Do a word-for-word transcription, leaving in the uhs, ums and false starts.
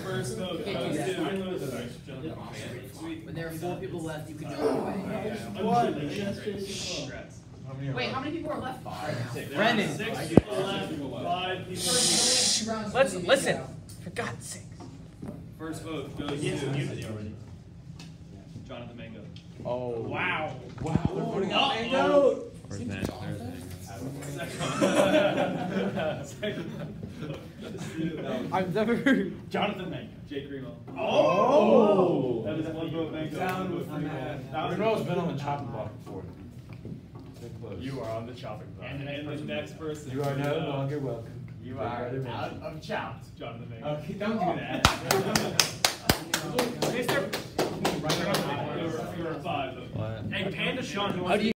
first vote Can't goes do to. When there are four people left, you can do it anyway. One. Wait, how many people are left? Brendan. Six people left. Five people. Let's listen. For God's sake. First vote goes to Jonathan Mango. Oh. Wow. Wow. They're putting out Mango. First match. I've never heard. Jonathan Mango. Jake Remo. Oh. That is one vote Mango. Down with man. Renault's been on the chopping block before. You are on the chopping block. And, and the next person. You are no longer welcome. You are out of chopped. Jonathan Mango. Okay, don't do that. Mister Five. Hey, Panda Sean. How do you